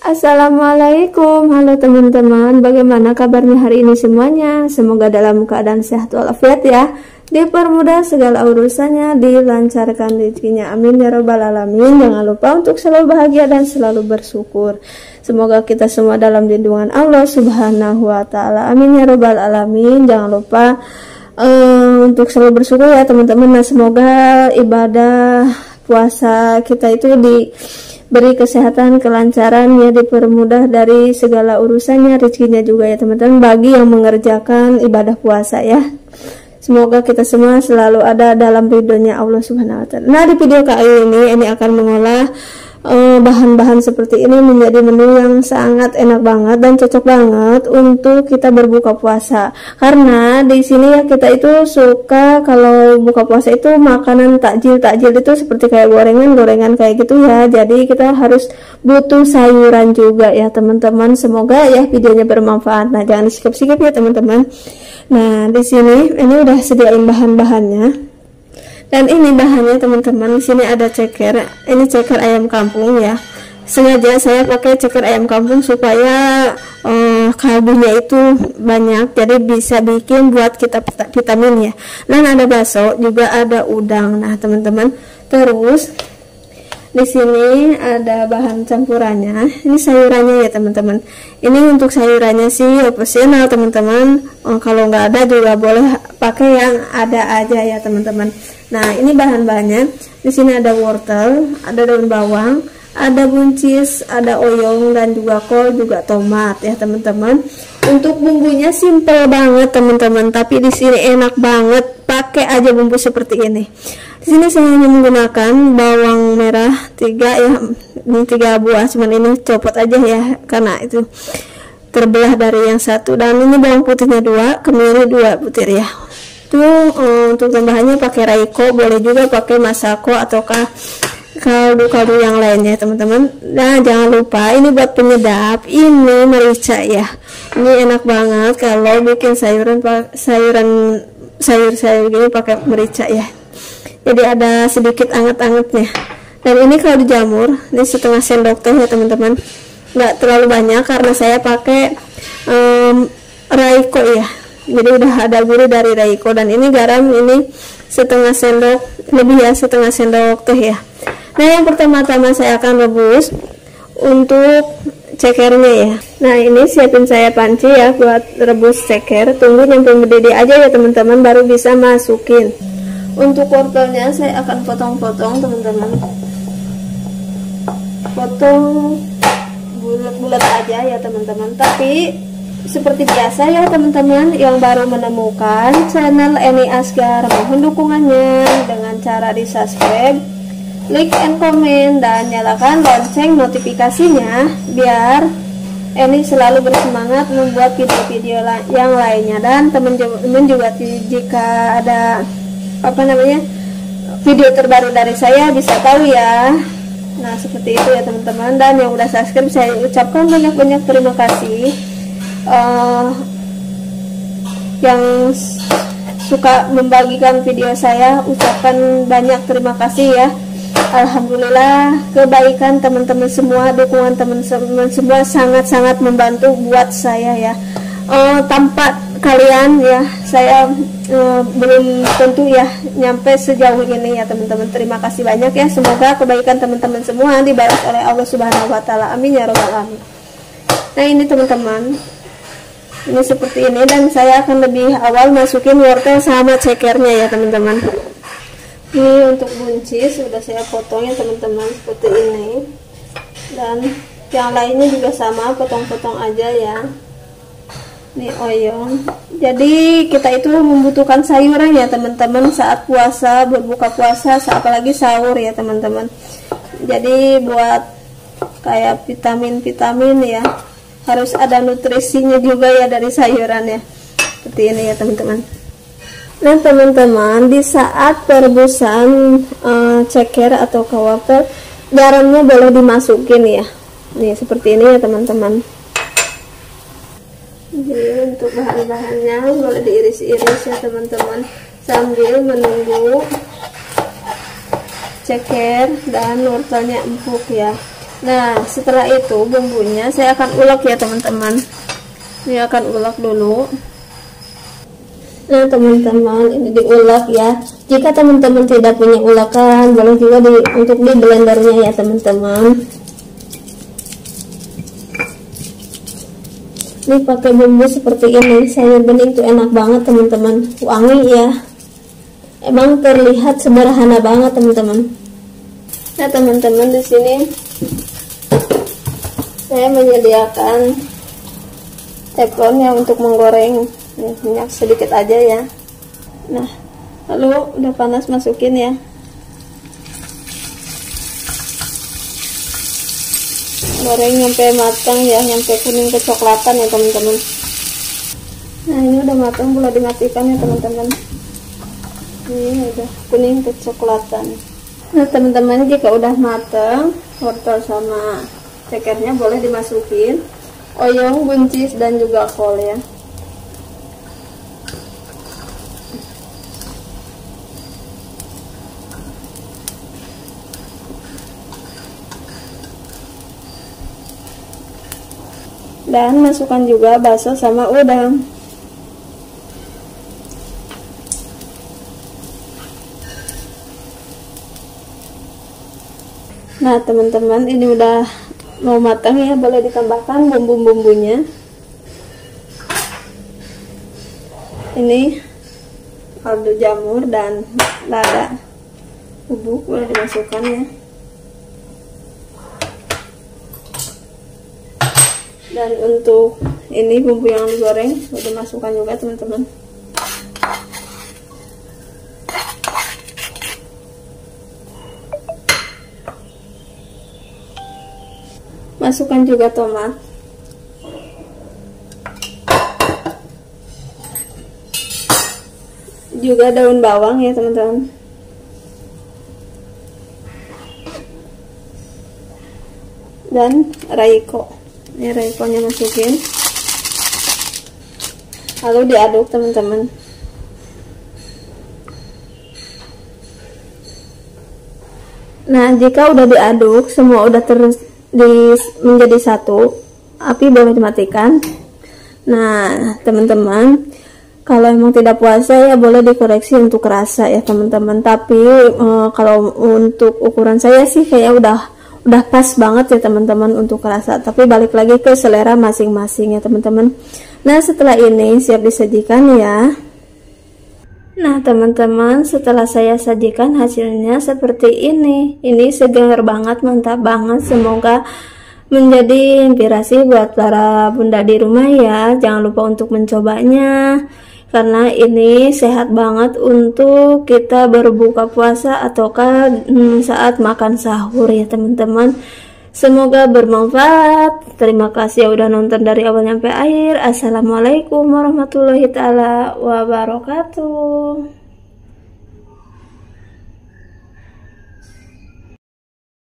Assalamualaikum, halo teman-teman. Bagaimana kabarnya hari ini semuanya? Semoga dalam keadaan sehat walafiat ya. Dipermudah segala urusannya, dilancarkan rezekinya. Amin ya robbal alamin. Jangan lupa untuk selalu bahagia dan selalu bersyukur. Semoga kita semua dalam lindungan Allah Subhanahu wa taala. Amin ya robbal alamin. Jangan lupa untuk selalu bersyukur ya teman-teman. Nah, semoga ibadah puasa kita itu diberi kesehatan, kelancaran ya, dipermudah dari segala urusannya, rezekinya juga ya teman-teman, bagi yang mengerjakan ibadah puasa ya. Semoga kita semua selalu ada dalam ridhonya Allah Subhanahu wa taala. Nah, di video kali ini akan mengolah bahan-bahan seperti ini menjadi menu yang sangat enak banget dan cocok banget untuk kita berbuka puasa. Karena di sini ya kita itu suka kalau buka puasa itu makanan takjil itu seperti kayak gorengan kayak gitu ya. Jadi kita harus butuh sayuran juga ya teman-teman. Semoga ya videonya bermanfaat. Nah, jangan skip-skip ya teman-teman. Nah, di sini ini udah sediain bahan-bahannya. Dan ini bahannya teman-teman, di sini ada ceker. Ini ceker ayam kampung ya. Sengaja saya pakai ceker ayam kampung supaya kaldunya itu banyak, jadi bisa bikin buat kita vitamin ya. Dan ada bakso, juga ada udang. Nah, teman-teman, terus di sini ada bahan campurannya. Ini sayurannya ya teman-teman. Ini untuk sayurannya sih opsional teman-teman. Kalau nggak ada juga boleh pakai yang ada aja ya teman-teman. Nah, ini bahan-bahannya. Di sini ada wortel, ada daun bawang, ada buncis, ada oyong, dan juga kol, juga tomat ya teman-teman. Untuk bumbunya simple banget teman-teman, tapi di sini enak banget. Pakai aja bumbu seperti ini. Di sini saya hanya menggunakan bawang merah 3 ya, ini 3 buah, cuman ini copot aja ya karena itu terbelah dari yang satu. Dan ini bawang putihnya 2, kemiri 2 butir ya. Itu untuk tambahannya pakai raiko, boleh juga pakai masako ataukah kaldu-kaldu yang lainnya teman-teman. Nah, jangan lupa ini buat penyedap, ini merica ya. Ini enak banget kalau bikin sayur gini pakai merica ya. Jadi ada sedikit anget-angetnya. Dan ini kalau dijamur, ini setengah sendok teh ya teman-teman. Nggak terlalu banyak karena saya pakai raiko ya. Jadi udah ada gurih dari raiko. Dan ini garam, ini setengah sendok lebih ya, setengah sendok teh ya. Nah, yang pertama-tama saya akan rebus untuk cekernya ya. Nah, ini siapin saya panci ya buat rebus ceker. Tunggu sampai mendidih aja ya teman-teman, baru bisa masukin. Untuk wortelnya saya akan potong-potong teman-teman. Potong bulat-bulat aja ya teman-teman. Tapi seperti biasa ya teman-teman yang baru menemukan channel Eni Asgar, mohon dukungannya dengan cara di subscribe, like and comment, dan nyalakan lonceng notifikasinya biar Eni selalu bersemangat membuat video-video yang lainnya. Dan teman-teman juga jika ada video terbaru dari saya bisa tahu ya. Nah, seperti itu ya teman-teman. Dan yang udah subscribe saya ucapkan banyak-banyak terima kasih. Yang suka membagikan video saya ucapkan banyak terima kasih ya. Alhamdulillah, kebaikan teman-teman semua, dukungan teman-teman semua sangat-sangat membantu buat saya ya. Tanpa kalian ya saya belum tentu ya nyampe sejauh ini ya teman-teman. Terima kasih banyak ya. Semoga kebaikan teman-teman semua dibalas oleh Allah Subhanahu wa taala. Amin ya robbal alamin. Nah, ini teman-teman, ini seperti ini. Dan saya akan lebih awal masukin wortel sama cekernya ya teman-teman. Ini untuk buncis sudah saya potong ya teman-teman seperti ini. Dan yang lainnya juga sama, potong-potong aja ya. Ini oyong. Jadi kita itu membutuhkan sayuran ya teman-teman saat puasa, berbuka puasa, apalagi sahur ya teman-teman. Jadi buat kayak vitamin ya, harus ada nutrisinya juga ya dari sayuran ya. Seperti ini ya teman-teman. Nah teman-teman, di saat perebusan ceker atau wortel, garamnya boleh dimasukin ya. Nih seperti ini ya teman-teman. Jadi untuk bahan-bahannya boleh diiris-iris ya teman-teman, sambil menunggu ceker dan wortelnya empuk ya. Nah, setelah itu bumbunya saya akan ulek ya teman-teman. Ini akan ulek dulu. Nah teman-teman, ini diulek ya. Jika teman-teman tidak punya ulakan, boleh juga untuk di blendernya ya teman-teman. Ini pakai bumbu seperti ini, sayur bening itu enak banget teman-teman, wangi ya. Emang terlihat sederhana banget teman-teman. Nah teman-teman, di sini saya menyediakan teflon ya untuk menggoreng. Minyak sedikit aja ya. Nah, lalu udah panas, masukin ya. Goreng sampai matang ya, sampai kuning kecoklatan ya teman-teman. Nah, ini udah matang, boleh dimatikan ya teman-teman. Ini udah kuning kecoklatan. Nah teman-teman, jika udah matang wortel sama cekernya, boleh dimasukin oyong, buncis, dan juga kol ya. Dan masukkan juga bakso sama udang. Nah teman-teman, ini udah mau matang ya, boleh ditambahkan bumbu-bumbunya. Ini kaldu jamur dan lada bubuk, boleh dimasukkan ya. Dan untuk ini bumbu yang digoreng udah masukkan juga teman-teman. Masukkan juga tomat. Juga daun bawang ya teman-teman. Dan raiko. Ini raikonya masukin, lalu diaduk teman-teman. Nah jika udah diaduk semua, udah menjadi satu, api boleh dimatikan. Nah teman-teman, kalau emang tidak puasa ya boleh dikoreksi untuk rasa ya teman-teman. Tapi kalau untuk ukuran saya sih kayak udah pas banget ya teman-teman untuk rasa, tapi balik lagi ke selera masing-masing ya teman-teman. Nah setelah ini siap disajikan ya. Nah teman-teman, setelah saya sajikan hasilnya seperti ini segar banget, mantap banget. Semoga menjadi inspirasi buat para bunda di rumah ya. Jangan lupa untuk mencobanya, karena ini sehat banget untuk kita berbuka puasa ataukah saat makan sahur ya teman-teman. Semoga bermanfaat. Terima kasih ya udah nonton dari awal sampai akhir. Assalamualaikum warahmatullahi taala wabarakatuh.